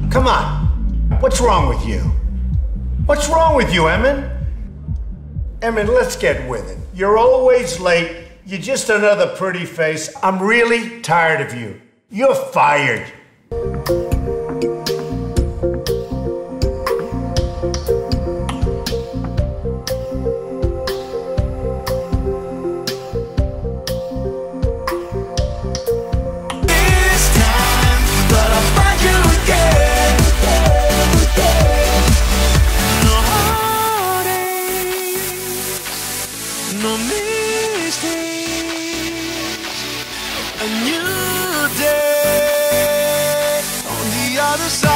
Come on. What's wrong with you? What's wrong with you, Emin? Emin, let's get with it. You're always late. You're just another pretty face. I'm really tired of you. You're fired. No mistakes, a new day on the other side.